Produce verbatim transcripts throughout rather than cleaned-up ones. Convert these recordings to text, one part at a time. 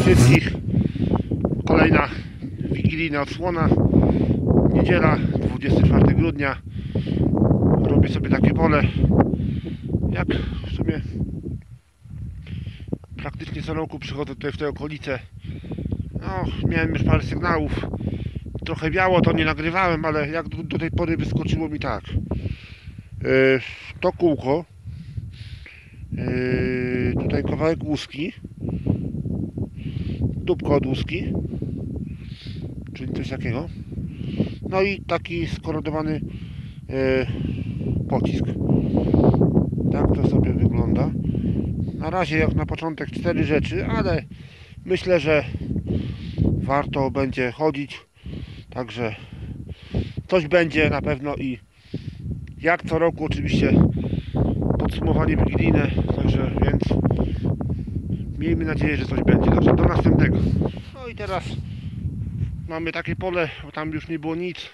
wszystkich. Kolejna wigilijna odsłona. Niedziela, dwudziestego czwartego grudnia. Robię sobie takie pole. Jak w sumie praktycznie co roku przychodzę tutaj w te okolice. No, miałem już parę sygnałów. Trochę biało, to nie nagrywałem, ale jak do, do tej pory wyskoczyło mi tak. Yy, to kółko. Yy, tutaj kawałek łuski. Dupko od łuski. Czyli coś takiego. No i taki skorodowany yy, pocisk. Tak to sobie wygląda. Na razie jak na początek cztery rzeczy, ale myślę, że warto będzie chodzić. Także coś będzie na pewno i jak co roku oczywiście podsumowanie wigilijne. Także więc miejmy nadzieję, że coś będzie. Także do następnego. No i teraz mamy takie pole, bo tam już nie było nic.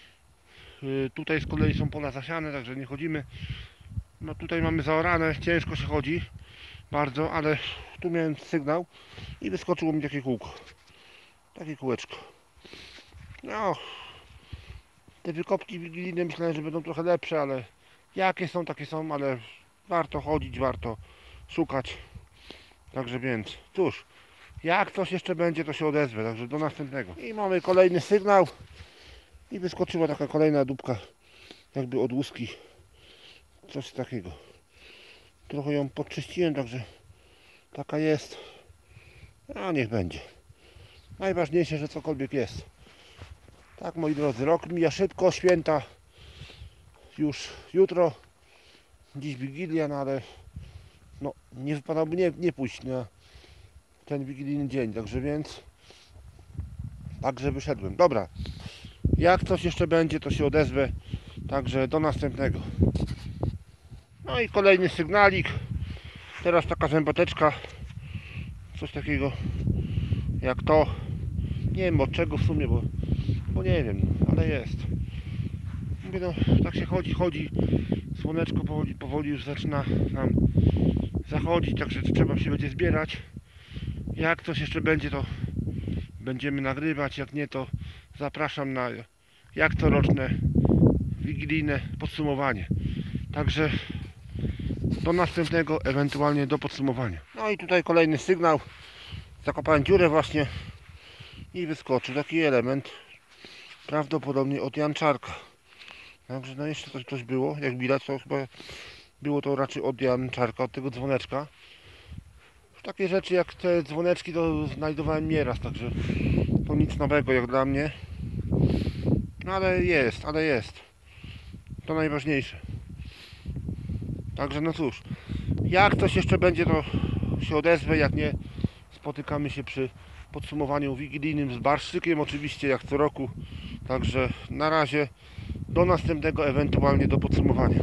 Yy, tutaj z kolei są pola zasiane, także nie chodzimy. No tutaj mamy zaorane, ciężko się chodzi bardzo, ale tu miałem sygnał i wyskoczyło mi takie kółko. Takie kółeczko. No, te wykopki wigilijne myślałem, że będą trochę lepsze, ale jakie są, takie są, ale warto chodzić, warto szukać. Także więc, cóż, jak coś jeszcze będzie, to się odezwę, także do następnego. I mamy kolejny sygnał i wyskoczyła taka kolejna dupka, jakby od łuski. Coś takiego. Trochę ją podczyściłem, także taka jest. A niech będzie. Najważniejsze, że cokolwiek jest. Tak, moi drodzy, rok mija szybko, święta już jutro. Dziś Wigilia, no ale no, nie wypadałoby nie, nie pójść na ten wigilijny dzień, także więc także wyszedłem. Dobra, jak coś jeszcze będzie, to się odezwę. Także do następnego. No i kolejny sygnalik. Teraz taka zębateczka. Coś takiego jak to. Nie wiem od czego w sumie, bo, bo nie wiem, ale jest. Mówię, no, tak się chodzi, chodzi. Słoneczko powoli, powoli już zaczyna nam zachodzić, także trzeba się będzie zbierać. Jak coś jeszcze będzie, to będziemy nagrywać. Jak nie, to zapraszam na jak coroczne wigilijne podsumowanie. Także do następnego, ewentualnie do podsumowania. No i tutaj kolejny sygnał. Zakopałem dziurę właśnie i wyskoczył taki element, prawdopodobnie od janczarka. Także no jeszcze coś, coś było, jak widać, to chyba było to raczej od janczarka, od tego dzwoneczka. Takie rzeczy jak te dzwoneczki to znajdowałem nieraz, także to nic nowego jak dla mnie. No ale jest, ale jest. To najważniejsze. Także no cóż, jak coś jeszcze będzie, to się odezwę, jak nie, spotykamy się przy podsumowaniu wigilijnym z barszczykiem, oczywiście jak co roku. Także na razie, do następnego, ewentualnie do podsumowania.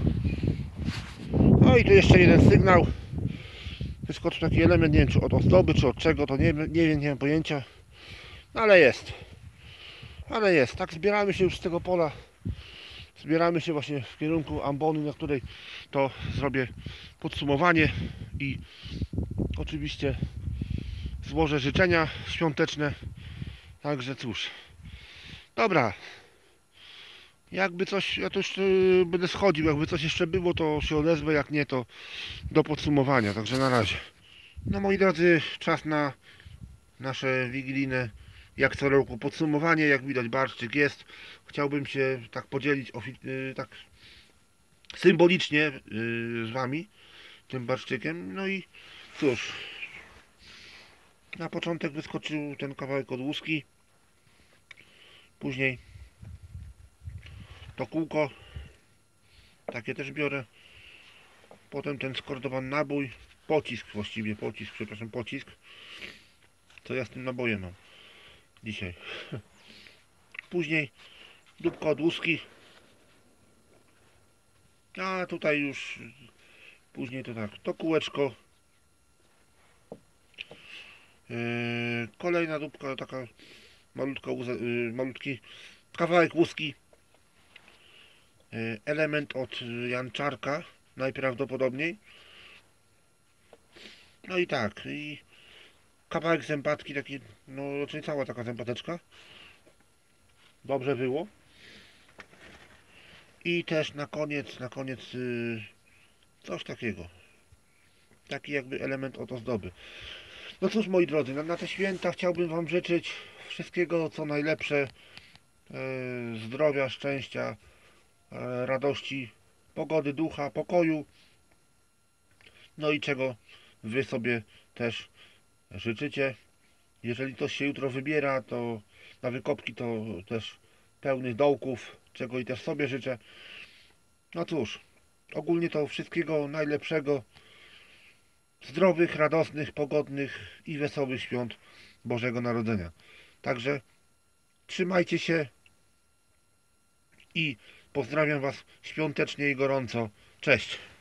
No i tu jeszcze jeden sygnał. Wyskoczył taki element, nie wiem czy od ozdoby, czy od czego, to nie, nie wiem, nie mam pojęcia. No ale jest. Ale jest. Tak zbieramy się już z tego pola. Zbieramy się właśnie w kierunku ambony, na której to zrobię podsumowanie i oczywiście złożę życzenia świąteczne. Także cóż. Dobra. Jakby coś, ja to już yy, będę schodził, jakby coś jeszcze było, to się odezwę, jak nie, to do podsumowania. Także na razie. No moi drodzy, czas na nasze wigilijne, jak co roku, podsumowanie. Jak widać, barszczyk jest. Chciałbym się tak podzielić yy, tak symbolicznie yy, z wami tym barszczykiem. No i cóż, na początek wyskoczył ten kawałek od łuski, później to kółko, takie też biorę, potem ten skordowany nabój, pocisk właściwie, pocisk, przepraszam, pocisk, co ja z tym nabojem mam dzisiaj. Później dupka od łuski, a tutaj już później to tak, to kółeczko, yy, kolejna dupka, taka malutka, yy, malutki kawałek łuski, yy, element od janczarka najprawdopodobniej. No i tak, i kawałek zębatki, taki, no raczej cała taka zębateczka. Dobrze było. I też na koniec, na koniec yy, coś takiego. Taki jakby element od ozdoby. No cóż, moi drodzy, na, na te święta chciałbym Wam życzyć wszystkiego co najlepsze. Yy, zdrowia, szczęścia, yy, radości, pogody ducha, pokoju. No i czego Wy sobie też życzycie. Jeżeli ktoś się jutro wybiera, to na wykopki, to też pełnych dołków, czego i też sobie życzę. No cóż, ogólnie to wszystkiego najlepszego, zdrowych, radosnych, pogodnych i wesołych świąt Bożego Narodzenia. Także trzymajcie się i pozdrawiam Was świątecznie i gorąco. Cześć!